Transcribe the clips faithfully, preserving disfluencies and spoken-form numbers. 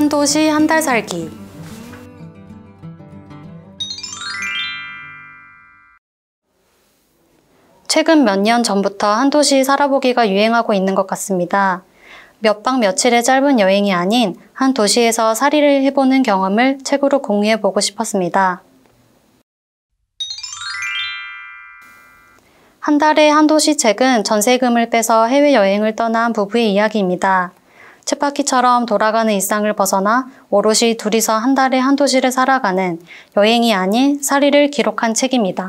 한 도시 한 달 살기. 최근 몇 년 전부터 한 도시 살아보기가 유행하고 있는 것 같습니다. 몇 박 며칠의 짧은 여행이 아닌 한 도시에서 살이를 해보는 경험을 책으로 공유해보고 싶었습니다. 한 달에 한 도시 책은 전세금을 빼서 해외여행을 떠난 부부의 이야기입니다. 쳇바퀴처럼 돌아가는 일상을 벗어나 오롯이 둘이서 한 달에 한 도시를 살아가는 여행이 아닌 살이를 기록한 책입니다.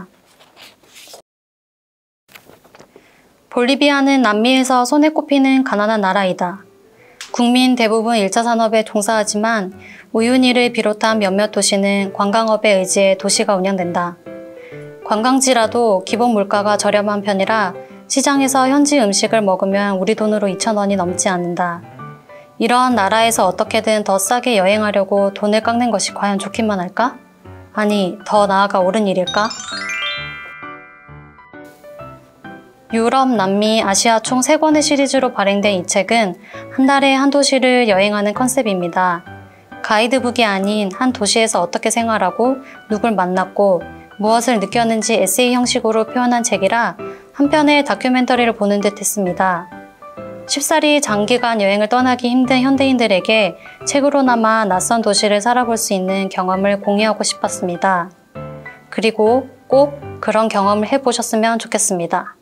볼리비아는 남미에서 손에 꼽히는 가난한 나라이다. 국민 대부분 일 차 산업에 종사하지만 우유니를 비롯한 몇몇 도시는 관광업에 의지해 도시가 운영된다. 관광지라도 기본 물가가 저렴한 편이라 시장에서 현지 음식을 먹으면 우리 돈으로 이천 원이 넘지 않는다. 이러한 나라에서 어떻게든 더 싸게 여행하려고 돈을 깎는 것이 과연 좋기만 할까? 아니, 더 나아가 옳은 일일까? 유럽, 남미, 아시아 총 세 권의 시리즈로 발행된 이 책은 한 달에 한 도시를 여행하는 컨셉입니다. 가이드북이 아닌 한 도시에서 어떻게 생활하고 누굴 만났고 무엇을 느꼈는지 에세이 형식으로 표현한 책이라 한편의 다큐멘터리를 보는 듯 했습니다. 쉽사리 장기간 여행을 떠나기 힘든 현대인들에게 책으로나마 낯선 도시를 살아볼 수 있는 경험을 공유하고 싶었습니다. 그리고 꼭 그런 경험을 해보셨으면 좋겠습니다.